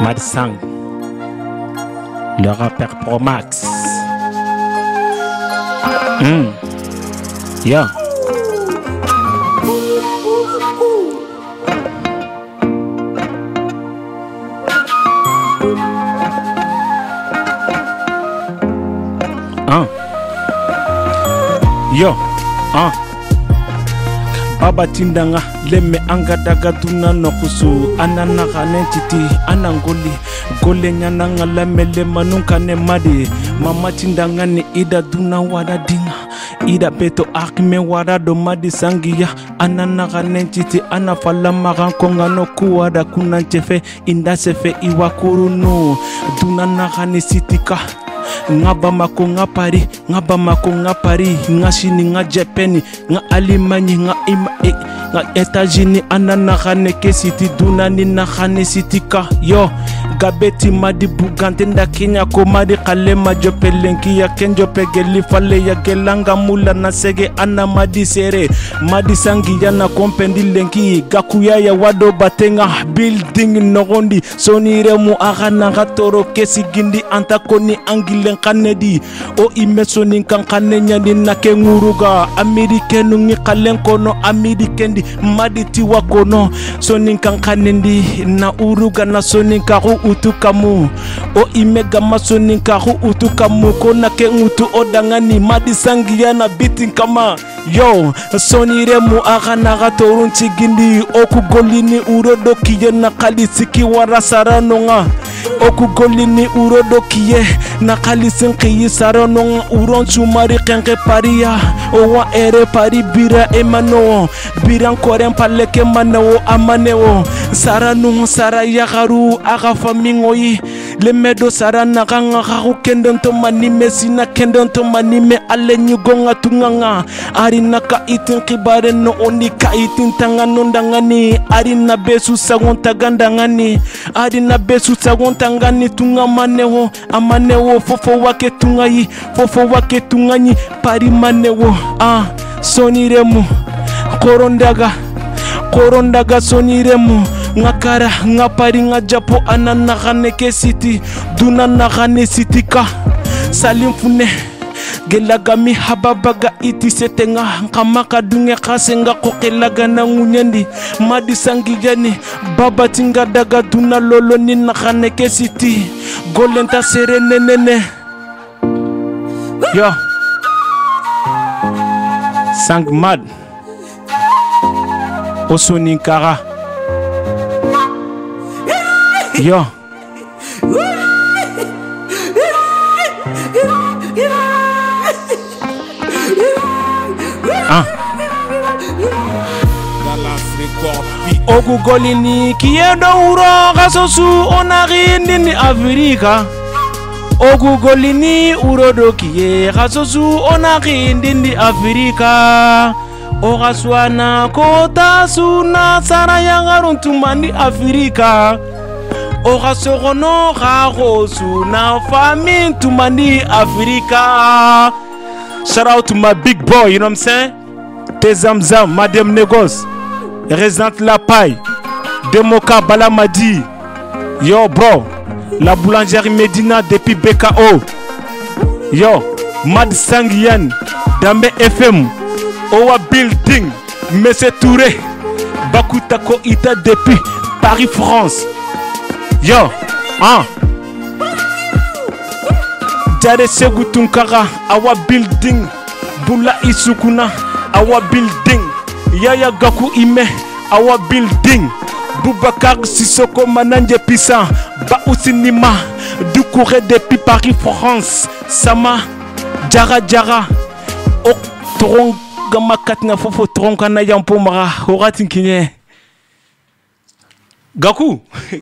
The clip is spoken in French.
Mad Sang, le rappeur Pro Max. Yeah. Yo, Baba tindanga leme anga daga duna nokusu anana kane titi anangoli gole nyana ngala mele manunka ne madi mama tindanga ni ida duna wada dinga ida beto akme wada do madi sangiya anana kane titi anafala magankonga no kuwada kunanchefe inda sefe iwakuru no duna nakane sitika ngaba mako nga Paris ngaba mako nga Paris nga Chine nga Japani nga Allemagne nga nga États-Unis anana khane ke city dunani na khane city ka yo gabeti madi bugante nda Kenya ko madi kalema jopelenki ya kenjo pegeli fale ya gelanga mula na sege ana madi sere madi sangi yana kompendi lenki gakuya ya wado batenga building nogondi sonire mu agana gatoro kesi gindi antakoni angilen kanedi o imesoni kankane nyandi na kenguruga amerikenu ngi kalen kono amerikendi madi tiwa kono soni kankanendi na uruga na soni karu utukamu o imega masoni karu utukamu kona ke utu odangani madi sangia na bitin kama yo sonire mu agana gatorun chigindi okugolini urodo kiye na kalisiki warasaranonga okugolini urodo kiye na kalisin kiyi saranonga uron sumari kenke paria owa ere pari bira emano biran koren paleke manawo amanewo saranunga sara yagaru aga famingoyi le medo sara nakanga garu kendonto manime sina kendonto manime ale nyugonga tunganga arina ka itin kibare no oni ka itin tangano ndangani arina besu sagonta gandangani arina besu sagonta ngani tunga manewo amanewo fofo wake tungayi fofo wake tunganyi pari manewo soniremu korondaga soniremu ngakara ngapari ngajapo anana khane ke city duna na khane city ka salim fune gelagami hababaga iti setenga nkamaka dunge khasenga kokelaga na ngunyandi madi sangijani baba tinga daga duna lolo ni na khane ke city golenta serenene yo sang mad osoninkara yo okugolini kiyedo uro gasosu onarindini Afrika okugolini urodo kiye gasosu onarindini Afrika ogaswana kota suna sara yangaruntumani Afrika ogasogono gagosu na famine tumani Afrika. Shout out to my big boy, you know what I'm saying? Tezamzam, Madame Negos, Resident La Paille, Demoka Balamadi. Yo bro, la boulangerie Medina depuis BKO. Yo, Mad Sangian, Dambe FM, Owa Building, Messe Touré, Bakutako Ita depuis Paris, France. Yo, Jare Segutunkara, Awa Building, Bula Isukuna, Awa Building, Yaya Gaku Ime, Awa Building, Boubacar Sissoko Mananje Pissa, Baousinima, Doukouré depuis Paris, France, Sama, Jara, Ok Tronga Katna Fofo Tronkana Yampomara, Horatinkinye. Gaku